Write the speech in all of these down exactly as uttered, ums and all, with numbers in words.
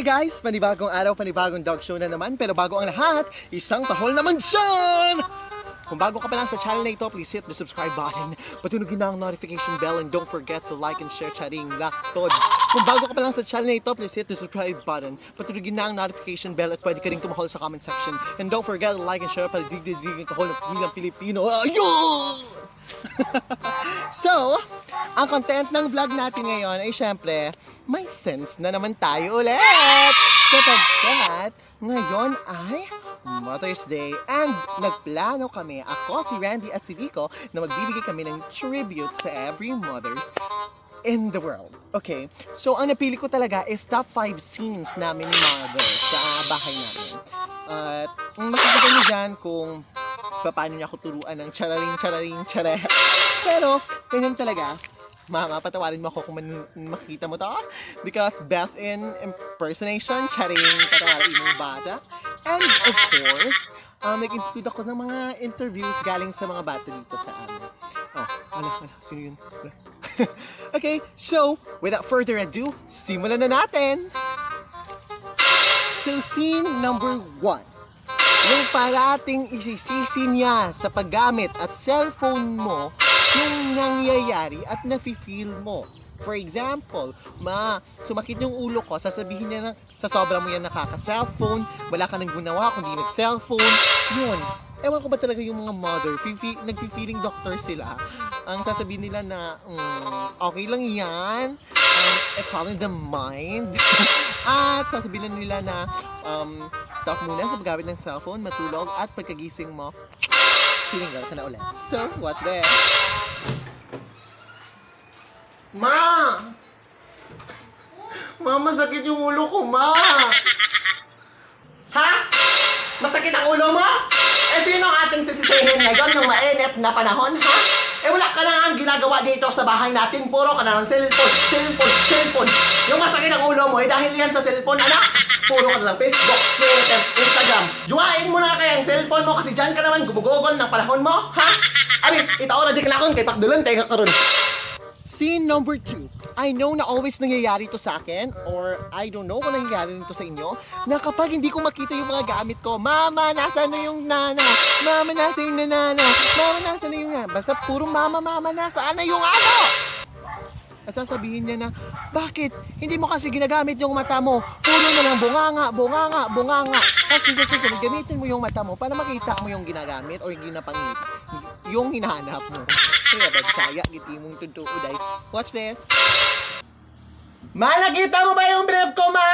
Hey guys! Panibagong araw, panibagong dog show na naman. Pero bago ang lahat, isang tahol naman dyan! Kung bago ka pa lang sa channel na ito, please hit the subscribe button. Patunugin na ang notification bell and don't forget to like and share Charing Laktod. Kung bago ka pa lang sa channel na ito, please hit the subscribe button. Patunugin na ang notification bell at pwede ka rin tumahol sa comment section. And don't forget to like and share para digdigdigin tahol ng pamilyang Pilipino. Ayun! So, ang content ng vlog natin ngayon ay syempre, may sense na naman tayo ulit! Sapagkat, ngayon ay Mother's Day and nagplano kami, ako, si Randy at si Vico, na magbibigay kami ng tribute sa every mothers in the world. Okay, so ang napili ko talaga is top five scenes namin ni Mother sa bahay namin. At uh, makikita niyo dyan kung paano niya ako turuan ng chararing, chararing, chare. Pero, ganyan talaga. Mama, patawarin mo ako kung man makita mo to. Because best in impersonation, charing, patawarin mo bata. And of course, um, nag-include ako ng mga interviews galing sa mga bata dito sa amin. Oh, ano, ano, sino yun? Okay, so, without further ado, simulan na natin! So, scene number one. Yung parating isisisi niya sa paggamit at cellphone mo yung nangyayari at nafe-feel mo. For example, ma, sumakit yung ulo ko, sasabihin niya na sa sobra mo yan nakaka-cellphone, wala ka nang gunawa kundi nag-cellphone. Yun. Ewan ko ba talaga yung mga mother, nag-feeling doctor sila. Ang sasabihin nila na, mm, okay lang yan, um, it's all in the mind. At sasabihin nila na, um, stop muna sa paggamit ng cellphone, matulog, at pagkagising mo, feeling girl ka na ulit. So, watch this. Ma! Ma, masakit yung ulo ko, ma! Ha? Masakit ang ulo mo? Eh, sino ang ating sisisihin ngayon ng mainit na panahon, ha? Eh, wala ka na nga ang ginagawa dito sa bahay natin. Puro ka na ng cellphone, cellphone, cellphone. Yung masakit ang ulo mo, eh, dahil yan sa cellphone, anak. Puro ka na lang Facebook, Twitter, Instagram. Juwain mo na kaya ang cellphone mo kasi dyan ka naman gumugugol ng panahon mo, ha? Abi, itaora di ka na akong kay Pakdulon, tayo ka karoon. Scene number two. I know na always nangyayari to sa akin, or I don't know kung nangyayari nito sa inyo, na kapag hindi ko makita yung mga gamit ko, Mama, nasa na yung nana? Mama, nasa yung nanana? Mama, nasa na yung nana? Basta puro mama, mama, nasaan na yung ano? At sasabihin niya na, bakit? Hindi mo kasi ginagamit yung mata mo. Puro na lang bunganga, bunganga, bunganga. Kasi sa susunod, gamitin mo yung mata mo para makita mo yung ginagamit o yung ginapangit, yung hinahanap mo. Kaya bagsaya, giti mong tuntuuday. Watch this. Ma, nakita mo ba yung brief ko, ma?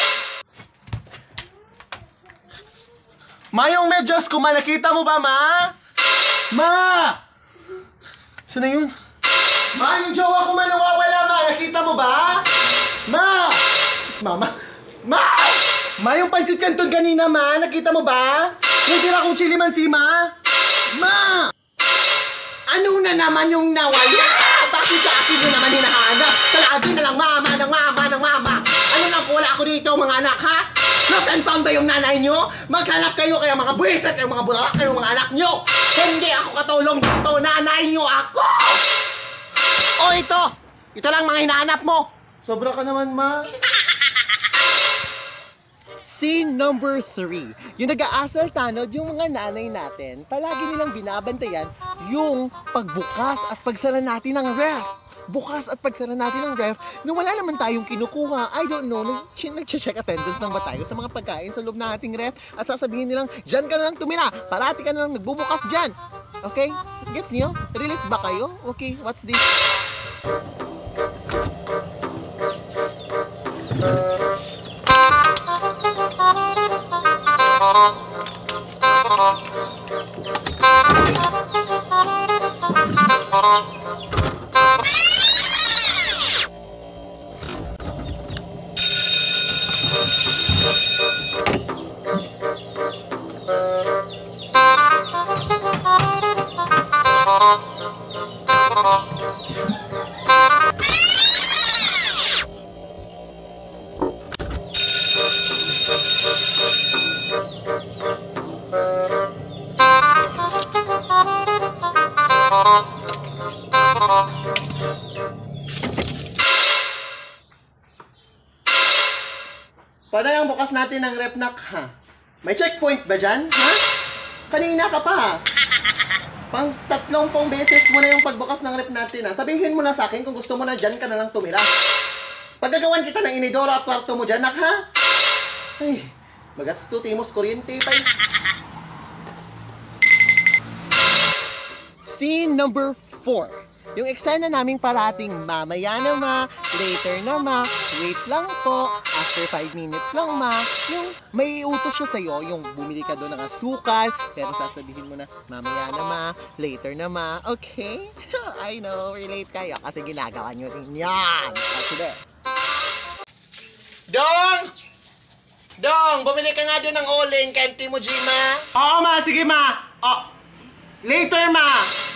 Ma, yung medyas ko, ma, nakita mo ba, ma? Ma! Saan na yun? Ma, yung jowa ko, ma, nawawala, ma. Nakita mo ba? Ma! It's mama. Ma! Ma, yung pansit canton kanina, ma. Nakita mo ba? Yung tira kong chili mansi, ma. Ma! Ano na naman yung nawala? Bakit sa akin yun naman hinahanap? Palagi na lang mama ng mama ng mama. Ano nang wala ako dito, mga anak, ha? Nasaan pa ba yung nanay nyo? Maghanap kayo kaya mga buwisit, kayo mga bulalak, kayo mga anak nyo. Hindi ako katulong dito, nanay nyo ako! O ito! Ito lang mga hinahanap mo! Sobra ka naman, ma. Scene number three. Yung nag-aasal tanod, yung mga nanay natin, palagi nilang binabantayan yung pagbukas at pagsara natin ng ref. Bukas at pagsara natin ng ref na wala naman tayong kinukuha. I don't know, nag-check attendance lang ba tayo sa mga pagkain sa loob ng ating ref at sasabihin nilang, dyan ka na lang tumira, parati ka na lang nagbubukas dyan. Okay? Gets nyo? Relate ba kayo? Okay, what's this? natin ng rep nak, ha? May checkpoint ba dyan, ha? Kanina ka pa. Pang tatlong pong beses mo na yung pagbukas ng rep natin, ha? Sabihin mo na sa akin kung gusto mo na dyan ka na lang tumira. Paggagawan kita ng inidoro at kwarto mo dyan, nak, ha? Ay, magasto, timos, kuryente pa. Scene number four. Yung eksena naming parating mamaya na ma, later na ma, wait lang po, after five minutes lang ma, yung may utos siya sa'yo, yung bumili ka doon ng asukal, pero sasabihin mo na mamaya na ma, later na ma, okay? I know, relate kayo kasi ginagawa nyo rin yan. Watch this. Dong! Dong, bumili ka nga doon ng uling kay Auntie Mujima. Oo ma, sige ma. Oh, later ma.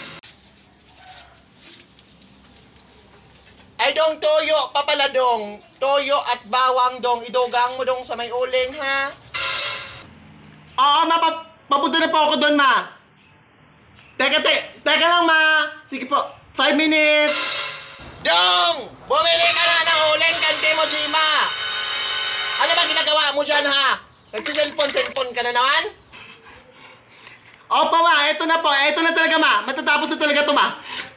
Ay dong, toyo, papala dong. Toyo at bawang dong. Idugang mo dong sa may uling, ha? Oo, ma. Pa papunta na po ako doon, ma. Teka, te teka lang, ma. Sige po. Five minutes. Dong! Bumili ka na ng uling, Auntie Mujima. Ano ba ginagawa mo dyan, ha? Nagsiselfon-selfon ka na naman? Opo, ma. Eto na po. Eto na talaga, ma. Matatapos na talaga to, ma.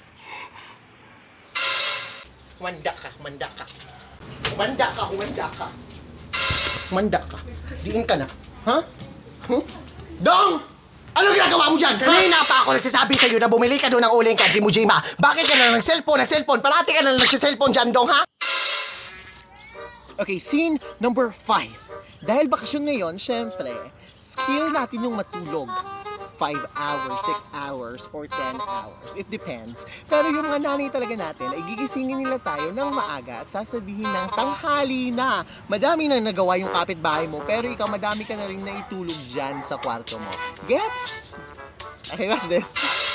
Humanda ka, humanda ka. Humanda ka, humanda ka. Humanda ka. Diin ka na. Ha? Huh? Dong! Ano ginagawa mo dyan? Kanina pa ako nagsasabi sa'yo na bumili ka doon ng uling kay Auntie Mujima. Bakit ka na ng cellphone, ng cellphone? Parati ka na nagsiselfone dyan, Dong, ha? Okay, scene number five. Dahil bakasyon ngayon, syempre, skill natin yung matulog. five hours, six hours, or ten hours. It depends. Pero yung mga nanay talaga natin, ay gigisingin nila tayo ng maaga at sasabihin ng tanghali na. Madami na nagawa yung kapitbahay mo, pero ikaw madami ka na rin naitulog dyan sa kwarto mo. Gets? Okay, watch this.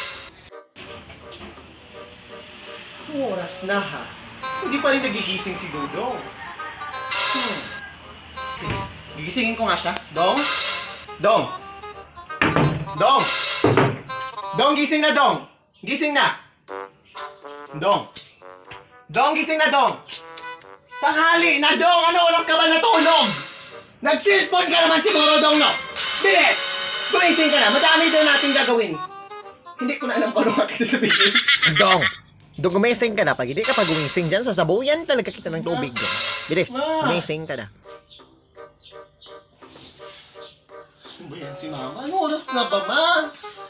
Oras na, ha? Hindi pa rin nagigising si Dodong. Hmm. Sige, gigisingin ko nga siya. Dong? Dong? Dong! Dong, gising na, Dong! Gising na! Dong! Dong, gising na, Dong! Tanghali na, Dong! Ano oras ka ba natulog? Nag-cellphone ka naman siguro, Dong, no? Bilis! Gumising ka na! Madami daw natin gagawin. Hindi ko na alam kung ano aking sasabihin. Dong! Dong, gumising ka na. Pag hindi ka pa gumising dyan, sasabuyan talaga kita ng tubig, Dong. Bilis! Gumising ka na. Ano ba yan si Mama? Ano oras na ba, Ma?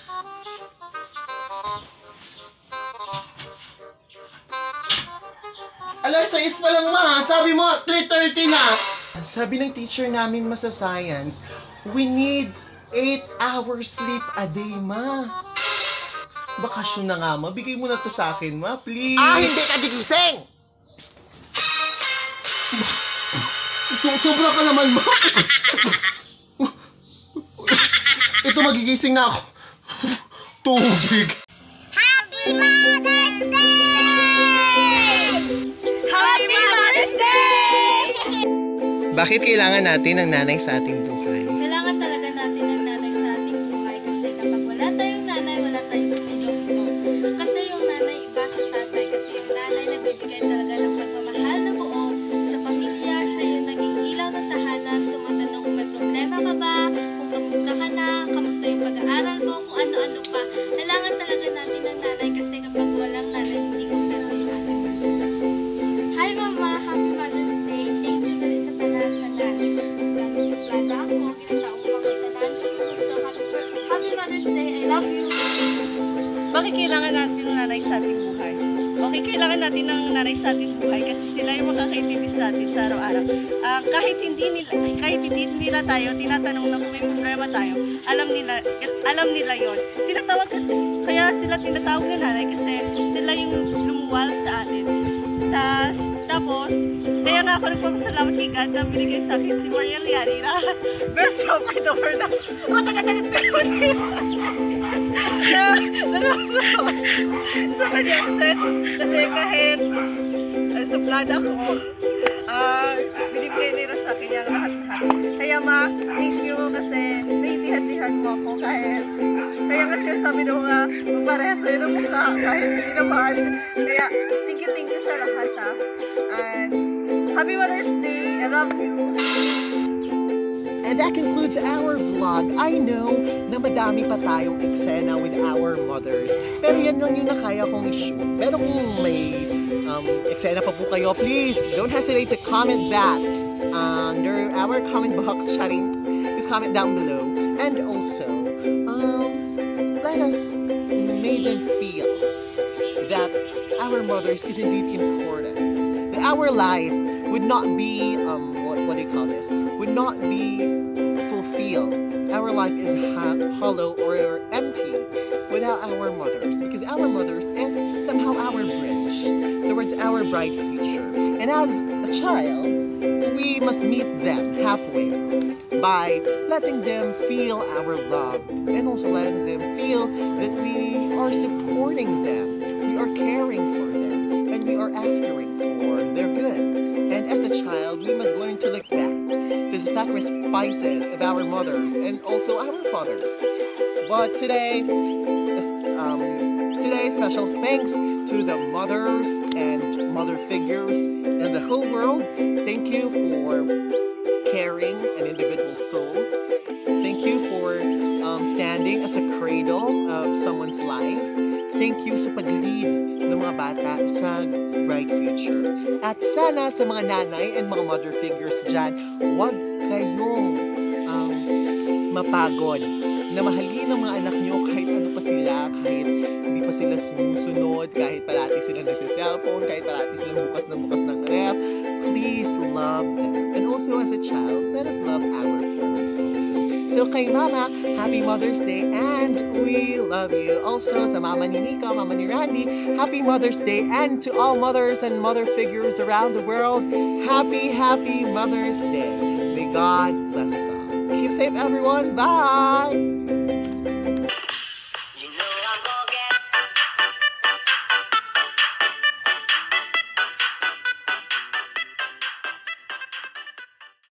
Alas sais pa lang, Ma. Sabi mo, three thirty na. Sabi ng teacher namin sa science, we need eight hours sleep a day, Ma. Bakasyon na nga, Ma. Bigay mo na to sa akin, Ma. Please. Ah, hindi ka gigising! Sobra ka naman, Ma. Ito, magigising na ako. Tubig. Happy Mother's Day! Happy Mother's Day! Bakit kailangan natin ng nanay sa ating buhay? Kailangan talaga natin ng nanay sa ating buhay kasi kapag wala tayong nanay, wala tayong sumilong. Kasi yung nanay iba sa tatay kasi yung nanay nagbibigay talaga ng pagmamahal na buo sa pamilya. Siya yung naging ilaw ng tahanan, tumatanong kung may problema ka ba, kung kamusta ka na, kamusta yung pag-aaral mo, kung ano-ano pa. Kailangan talaga natin ng nanay kasi kapag walang nanay, hindi ko pwede yung ating buhay. Hi Mama! Happy Mother's Day! Thank you dali sa tanan-tanan. Mas kami sa plata ako, ginataong makita natin. Gusto, happy, happy Mother's Day! I love you! Bakit kailangan natin ng nanay sa ating buhay? Okay, kailangan natin ng nanay sa ating buhay kasi sila yung makakaintindi sa atin sa araw-araw. Uh, kahit hindi nila, kahit hindi nila tayo tinatanong na kung may problema tayo, alam nila, alam nila yon. Tinatawag kasi, kaya sila tinatawag na nanay kasi sila yung lumuwal sa atin. Tas, tapos, kaya nga ako nagpapasalamat kay God na binigay sa akin si Maria Liani na best super duper na matagatagat na nalaman sa kanya kasi, kasi kahit uh, suplada ako, uh, binibigay nila sa akin yung lahat-lahat. Kaya ma, thank you kasi naintihan-tihan mo ako kahit kaya kasi sabi nung uh, magpareha sa'yo ng mukha kahit hindi na mahal. Kaya thank you, thank you sa lahat ha. And Happy Mother's Day! I love you! And that concludes our vlog. I know na madami pa tayong eksena with our mothers. Pero yan lang yung nakaya kong i-shoot. Pero kung may um, eksena pa po kayo, please don't hesitate to comment that under our comment box. Chatting, please comment down below. And also, um, let us make them feel that our mothers is indeed important. That our life would not be, um, what, what do you call this? Would not be fulfilled. Our life is ha- hollow or empty without our mothers. Because our mothers is somehow our bridge towards our bright future. And as a child, we must meet them halfway by letting them feel our love and also letting them feel that we are supporting them, we are caring for them, and we are aftering for their good. And as a child, we must learn to look back to the sacrifices of our mothers and also our fathers. But today, um, today special thanks to the mothers and mother figures in the whole world. Thank you for caring an individual soul. Thank you for um, standing as a cradle of someone's life. Thank you sa pag-lead ng mga bata sa bright future. At sana sa mga nanay and mga mother figures dyan, huwag kayong um, mapagod na mahalin ang mga anak nyo kahit ano pa sila, kahit hindi pa sila sumusunod, kahit parati sila nagsa-cellphone, kahit parati sila bukas na bukas ng ref. Please love them. And also as a child, let us love our parents also. So kay Mama, Happy Mother's Day and we love you. Also sa Mama ni Nico, Mama ni Randy, Happy Mother's Day. And to all mothers and mother figures around the world, Happy, Happy Mother's Day. May God bless us all. Keep safe everyone. Bye!